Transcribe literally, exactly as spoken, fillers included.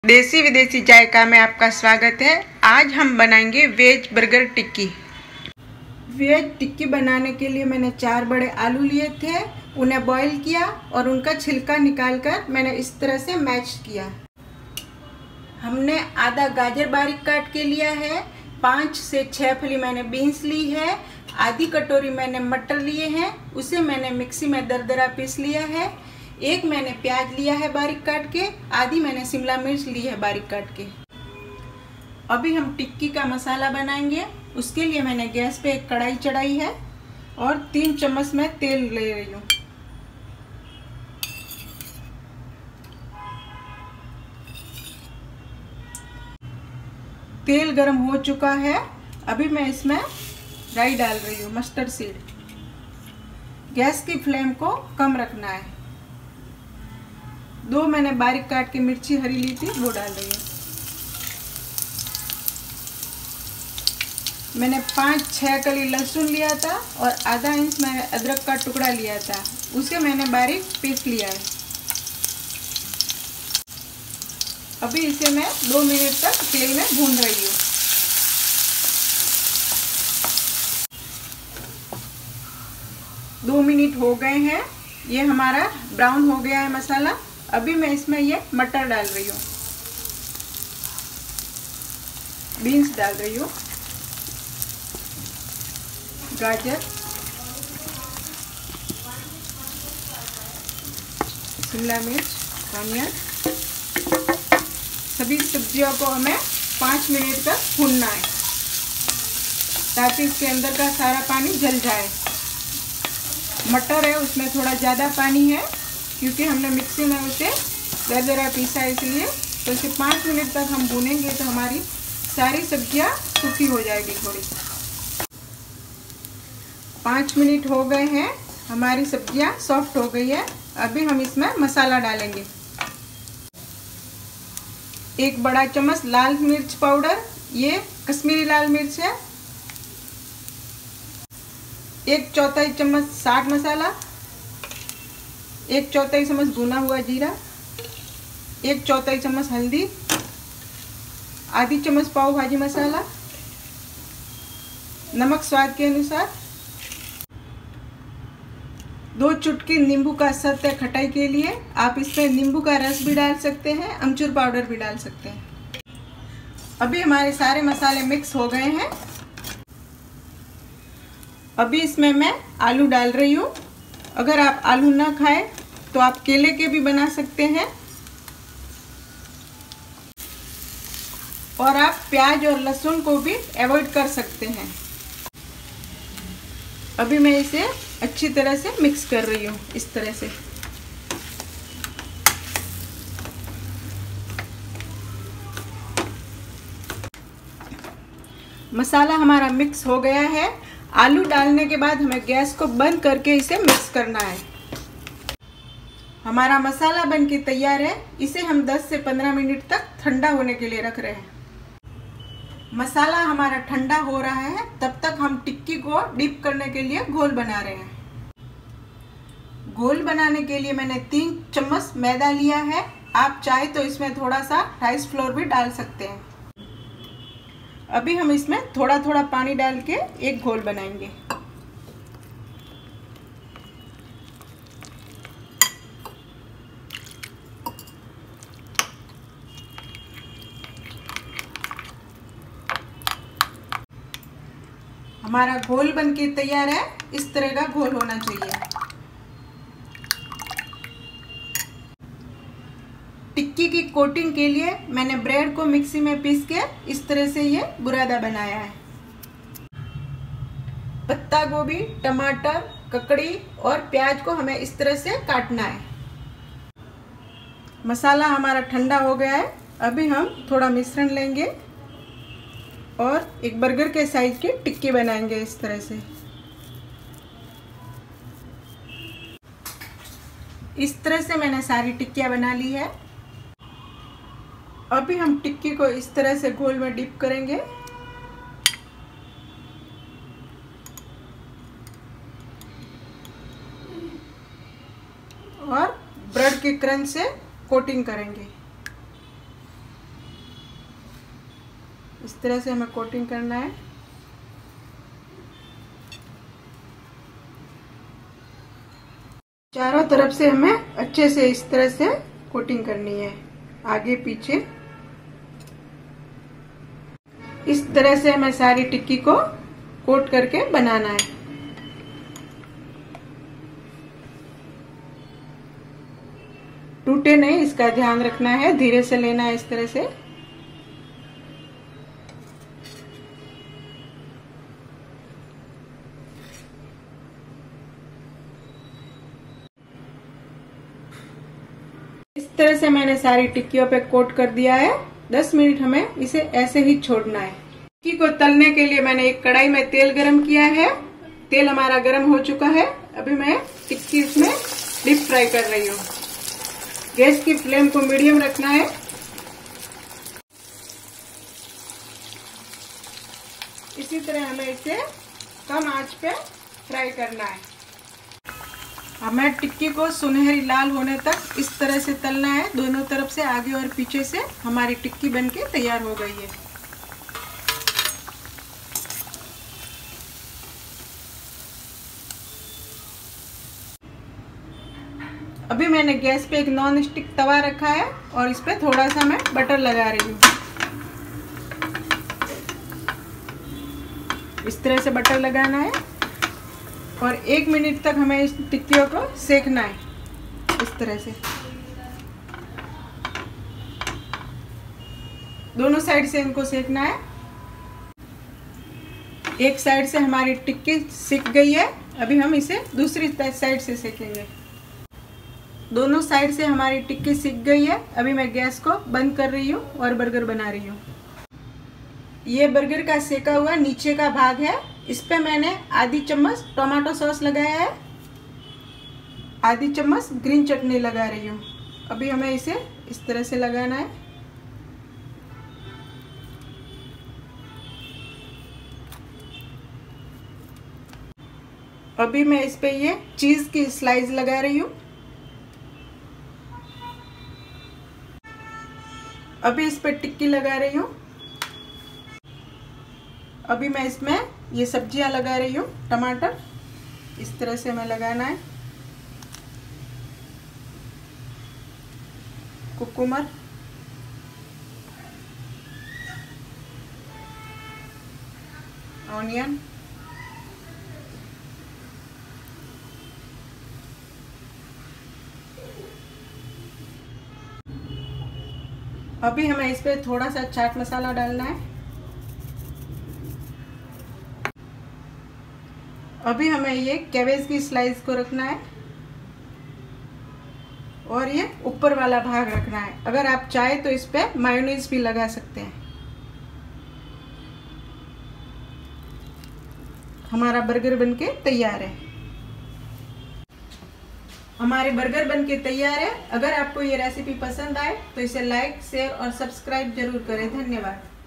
देसी विदेशी जायका में आपका स्वागत है। आज हम बनाएंगे veg burger tikki. Veg tikki बनाने के लिए मैंने चार बड़े आलू लिए थे, उन्हें बॉईल किया और उनका छिलका निकालकर मैंने इस तरह से मैश किया। हमने आधा गाजर बारीक काट के लिया है, पाँच से छः फली मैंने बीन्स ली है, आधी कटोरी मैंने मटर लिए हैं, उसे मैंने मिक्सी में दरदरा पीस लिया है। एक मैंने प्याज लिया है बारीक काट के, आधी मैंने शिमला मिर्च ली है बारीक काट के। अभी हम टिक्की का मसाला बनाएंगे। उसके लिए मैंने गैस पे एक कढ़ाई चढ़ाई है और तीन चम्मच में तेल ले रही हूँ। तेल गरम हो चुका है। अभी मैं इसमें राई डाल रही हूँ, मस्टर्ड सीड। गैस की फ्लेम को कम रखना है। दो मैंने बारीक काट के मिर्ची हरी ली थी, वो डाल रही हूँ। मैंने पाँच छः कली लहसुन लिया था और आधा इंच मैंने अदरक का टुकड़ा लिया था, उसे मैंने बारीक पीस लिया है। अभी इसे मैं दो मिनट तक तेल में भून रही हूँ। दो मिनट हो गए हैं, ये हमारा ब्राउन हो गया है मसाला। अभी मैं इसमें ये मटर डाल रही हूँ, बीन्स डाल रही हूँ, गाजर, शिमला मिर्च, अनियन। सभी सब्जियों को हमें पाँच मिनट तक भूनना है ताकि इसके अंदर का सारा पानी जल जाए। मटर है उसमें थोड़ा ज़्यादा पानी है क्योंकि हमने मिक्सी में उसे दरदरा पीसा, इसलिए तो इसे पाँच मिनट तक हम भूनेंगे तो हमारी सारी सब्जियां सूखी हो जाएगी थोड़ी। पाँच मिनट हो गए हैं, हमारी सब्जियां सॉफ्ट हो गई है। अभी हम इसमें मसाला डालेंगे। एक बड़ा चम्मच लाल मिर्च पाउडर, ये कश्मीरी लाल मिर्च है। एक चौथाई चम्मच चाट मसाला, एक चौथाई चम्मच भुना हुआ जीरा, एक चौथाई चम्मच हल्दी, आधी चम्मच पाव भाजी मसाला, नमक स्वाद के अनुसार, दो चुटकी नींबू का सत्व है खटाई के लिए। आप इसमें नींबू का रस भी डाल सकते हैं, अमचूर पाउडर भी डाल सकते हैं। अभी हमारे सारे मसाले मिक्स हो गए हैं। अभी इसमें मैं आलू डाल रही हूँ। अगर आप आलू ना खाएं तो आप केले के भी बना सकते हैं और आप प्याज और लहसुन को भी अवॉइड कर सकते हैं। अभी मैं इसे अच्छी तरह से मिक्स कर रही हूँ, इस तरह से। मसाला हमारा मिक्स हो गया है। आलू डालने के बाद हमें गैस को बंद करके इसे मिक्स करना है। हमारा मसाला बन के तैयार है। इसे हम दस से पंद्रह मिनट तक ठंडा होने के लिए रख रहे हैं। मसाला हमारा ठंडा हो रहा है, तब तक हम टिक्की को डीप करने के लिए घोल बना रहे हैं। घोल बनाने के लिए मैंने तीन चम्मच मैदा लिया है। आप चाहे तो इसमें थोड़ा सा राइस फ्लोर भी डाल सकते हैं। अभी हम इसमें थोड़ा थोड़ा पानी डाल के एक घोल बनाएंगे। हमारा घोल बनके तैयार है। इस तरह का घोल होना चाहिए। टिक्की की कोटिंग के लिए मैंने ब्रेड को मिक्सी में पीस के इस तरह से ये बुरादा बनाया है। पत्ता गोभी, टमाटर, ककड़ी और प्याज को हमें इस तरह से काटना है। मसाला हमारा ठंडा हो गया है। अभी हम थोड़ा मिश्रण लेंगे और एक बर्गर के साइज की टिक्की बनाएंगे इस तरह से। इस तरह से मैंने सारी टिक्कियाँ बना ली है। अभी हम टिक्की को इस तरह से घोल में डिप करेंगे और ब्रेड के क्रंच से कोटिंग करेंगे। इस तरह से हमें कोटिंग करना है। चारों तरफ से हमें अच्छे से इस तरह से कोटिंग करनी है, आगे पीछे। इस तरह से हमें सारी टिक्की को कोट करके बनाना है। टूटे नहीं, इसका ध्यान रखना है, धीरे से लेना है इस तरह से। इस तरह से मैंने सारी टिक्कियों पे कोट कर दिया है। दस मिनट हमें इसे ऐसे ही छोड़ना है। टिक्की को तलने के लिए मैंने एक कढ़ाई में तेल गरम किया है। तेल हमारा गरम हो चुका है। अभी मैं टिक्की इसमें डीप फ्राई कर रही हूँ। गैस की फ्लेम को मीडियम रखना है। इसी तरह हमें इसे कम आंच पे फ्राई करना है। हमें टिक्की को सुनहरी लाल होने तक इस तरह से तलना है, दोनों तरफ से, आगे और पीछे से। हमारी टिक्की बनके तैयार हो गई है। अभी मैंने गैस पे एक नॉन स्टिक तवा रखा है और इस पे थोड़ा सा मैं बटर लगा रही हूँ। इस तरह से बटर लगाना है और एक मिनट तक हमें इस टिक्कियों को सेकना है, इस तरह से। दोनों साइड से इनको सेकना है। एक साइड से हमारी टिक्की सिक गई है। अभी हम इसे दूसरी साइड से सेकेंगे। दोनों साइड से हमारी टिक्की सिक गई है। अभी मैं गैस को बंद कर रही हूँ और बर्गर बना रही हूँ। ये बर्गर का सेका हुआ नीचे का भाग है। इस पे मैंने आधी चम्मच टोमेटो सॉस लगाया है, आधी चम्मच ग्रीन चटनी लगा रही हूँ। अभी हमें इसे इस तरह से लगाना है। अभी मैं इस पे ये चीज की स्लाइस लगा रही हूँ। अभी इस पे टिक्की लगा रही हूँ। अभी मैं इसमें ये सब्जियां लगा रही हूँ। टमाटर इस तरह से हमें लगाना है। कुकुम्बर, ऑनियन, अभी हमें इस पे थोड़ा सा चाट मसाला डालना है। अभी हमें ये कैबेज की स्लाइस को रखना है और ये ऊपर वाला भाग रखना है। अगर आप चाहे तो इस पे मायोनीज भी लगा सकते हैं। हमारा बर्गर बनके तैयार है। हमारे बर्गर बनके तैयार है। अगर आपको ये रेसिपी पसंद आए तो इसे लाइक, शेयर और सब्सक्राइब जरूर करें। धन्यवाद।